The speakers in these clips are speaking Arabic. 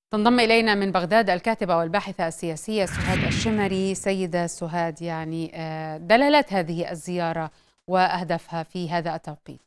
تنضم إلينا من بغداد الكاتبة والباحثة السياسية سهاد الشمري. سيدة سهاد، يعني دلالات هذه الزيارة وأهدافها في هذا التوقيت.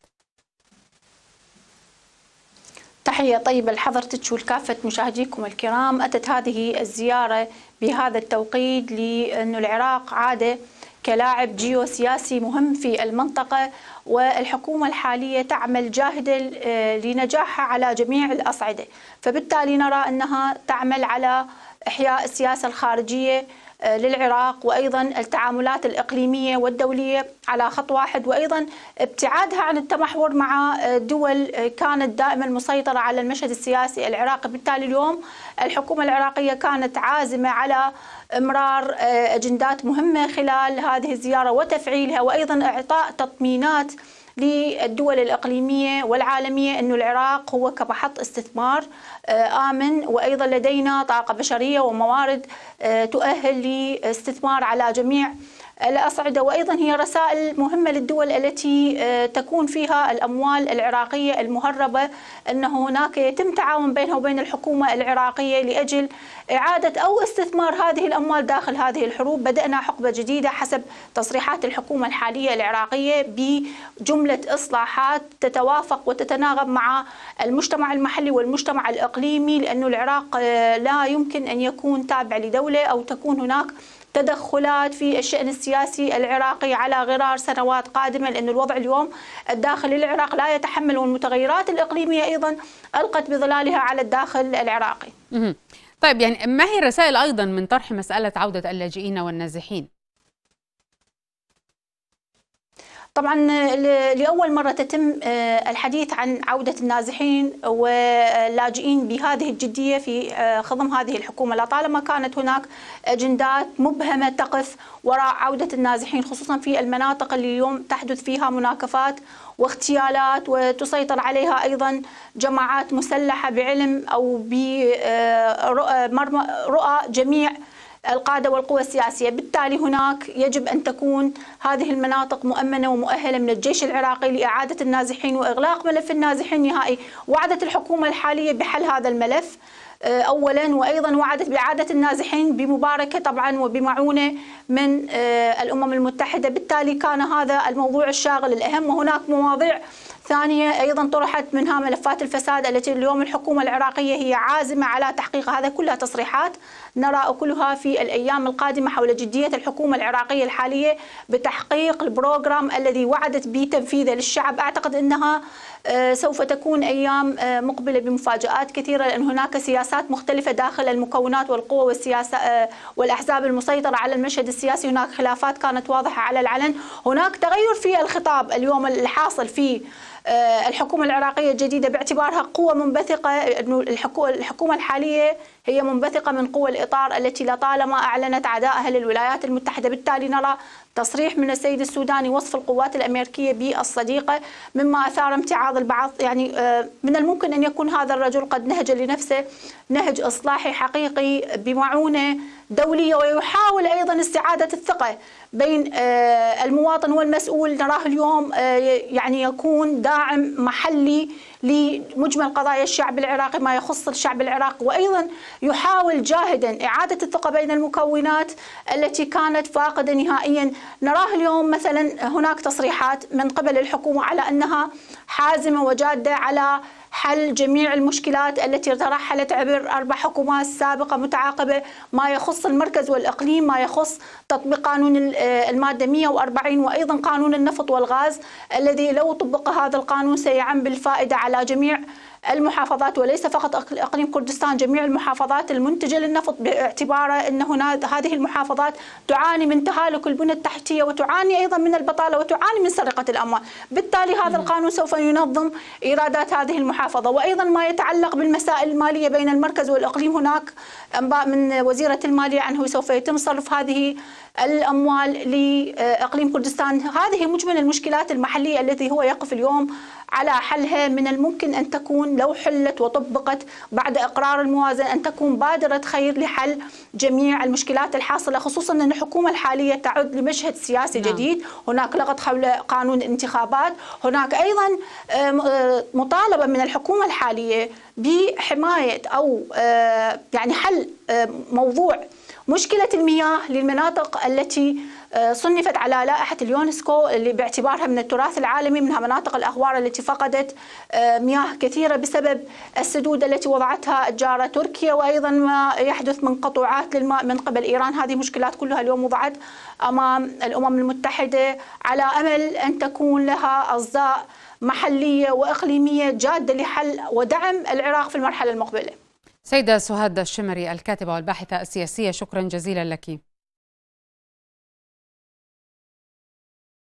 تحية طيبة لحضرتك ولكافة مشاهديكم الكرام. أتت هذه الزيارة بهذا التوقيت لأن العراق عاد كلاعب جيوسياسي مهم في المنطقة، والحكومة الحالية تعمل جاهدة لنجاحها على جميع الأصعدة، فبالتالي نرى أنها تعمل على إحياء السياسة الخارجية للعراق، وأيضا التعاملات الإقليمية والدولية على خط واحد، وأيضا ابتعادها عن التمحور مع دول كانت دائما مسيطرة على المشهد السياسي العراقي. بالتالي اليوم الحكومة العراقية كانت عازمة على إمرار أجندات مهمة خلال هذه الزيارة وتفعيلها، وأيضا إعطاء تطمينات للدول الإقليمية والعالمية أن العراق هو كمحط استثمار آمن، وأيضا لدينا طاقة بشرية وموارد تؤهل لاستثمار على جميع الأصعدة. وأيضا هي رسائل مهمة للدول التي تكون فيها الأموال العراقية المهربة، أن هناك يتم تعاون بينها وبين الحكومة العراقية لأجل إعادة أو استثمار هذه الأموال داخل هذه الحروب. بدأنا حقبة جديدة حسب تصريحات الحكومة الحالية العراقية بجملة إصلاحات تتوافق وتتناغم مع المجتمع المحلي والمجتمع الإقليمي، لأن العراق لا يمكن أن يكون تابع لدولة أو تكون هناك تدخلات في الشأن السياسي العراقي على غرار سنوات قادمة، لأن الوضع اليوم الداخل العراق لا يتحمل، والمتغيرات الإقليمية أيضا ألقت بظلالها على الداخل العراقي. طيب، يعني ما هي الرسائل أيضا من طرح مسألة عودة اللاجئين والنازحين؟ طبعا لأول مرة تتم الحديث عن عودة النازحين واللاجئين بهذه الجدية في خضم هذه الحكومة. لطالما كانت هناك أجندات مبهمة تقف وراء عودة النازحين، خصوصا في المناطق اللي اليوم تحدث فيها مناكفات واغتيالات وتسيطر عليها أيضا جماعات مسلحة بعلم أو برؤى جميع القادة والقوى السياسية. بالتالي هناك يجب أن تكون هذه المناطق مؤمنة ومؤهلة من الجيش العراقي لإعادة النازحين وإغلاق ملف النازحين نهائي. وعدت الحكومة الحالية بحل هذا الملف أولا، وأيضا وعدت بإعادة النازحين بمباركة طبعا وبمعونة من الأمم المتحدة. بالتالي كان هذا الموضوع الشاغل الأهم، وهناك مواضيع ثانية أيضا طرحت منها ملفات الفساد التي اليوم الحكومة العراقية هي عازمة على تحقيقها. هذا كلها تصريحات نرى أكلها في الأيام القادمة حول جدية الحكومة العراقية الحالية بتحقيق البروغرام الذي وعدت بتنفيذه للشعب. أعتقد أنها سوف تكون أيام مقبلة بمفاجآت كثيرة، لأن هناك سياسات مختلفة داخل المكونات والقوى والسياسة والأحزاب المسيطرة على المشهد السياسي. هناك خلافات كانت واضحة على العلن، هناك تغير في الخطاب اليوم الحاصل في الحكومة العراقية الجديدة باعتبارها قوة منبثقة. الحكومة الحالية هي منبثقة من قوى الإطار التي لطالما أعلنت عدائها للولايات المتحدة. بالتالي نرى تصريح من السيد السوداني وصف القوات الأمريكية بالصديقة مما أثار امتعاض البعض. يعني من الممكن أن يكون هذا الرجل قد نهج لنفسه نهج إصلاحي حقيقي بمعونة دولية، ويحاول أيضا استعادة الثقة بين المواطن والمسؤول. نراه اليوم يعني يكون داعم محلي لمجمل قضايا الشعب العراقي ما يخص الشعب العراقي، وأيضا يحاول جاهدا إعادة الثقة بين المكونات التي كانت فاقدة نهائيا. نراه اليوم مثلا هناك تصريحات من قبل الحكومة على أنها حازمة وجادة على حل جميع المشكلات التي ترحلت عبر 4 حكومات سابقة متعاقبة، ما يخص المركز والإقليم، ما يخص تطبيق قانون المادة 140، وأيضا قانون النفط والغاز الذي لو طبق هذا القانون سيعم بالفائدة على جميع المحافظات وليس فقط اقليم كردستان، جميع المحافظات المنتجه للنفط، باعتباره ان هذه المحافظات تعاني من تهالك البنى التحتيه وتعاني ايضا من البطاله وتعاني من سرقه الاموال. بالتالي هذا القانون سوف ينظم ايرادات هذه المحافظه. وايضا ما يتعلق بالمسائل الماليه بين المركز والاقليم، هناك انباء من وزيره الماليه انه سوف يتم صرف هذه الاموال لاقليم كردستان. هذه مجمل المشكلات المحليه التي هو يقف اليوم على حلها من الممكن أن تكون لو حلت وطبقت بعد إقرار الموازنة أن تكون بادرة خير لحل جميع المشكلات الحاصلة، خصوصا أن الحكومة الحالية تعد لمشهد سياسي جديد. هناك لغط حول قانون الانتخابات، هناك أيضا مطالبة من الحكومة الحالية بحماية أو يعني حل موضوع مشكلة المياه للمناطق التي صنفت على لائحة اليونسكو اللي باعتبارها من التراث العالمي، منها مناطق الأغوار التي فقدت مياه كثيرة بسبب السدود التي وضعتها الجارة تركيا، وأيضا ما يحدث من قطوعات للماء من قبل إيران. هذه مشكلات كلها اليوم وضعت أمام الأمم المتحدة على أمل أن تكون لها أصداء محلية وإقليمية جادة لحل ودعم العراق في المرحلة المقبلة. سيدة سهاد الشمري، الكاتبة والباحثة السياسية، شكرا جزيلا لك.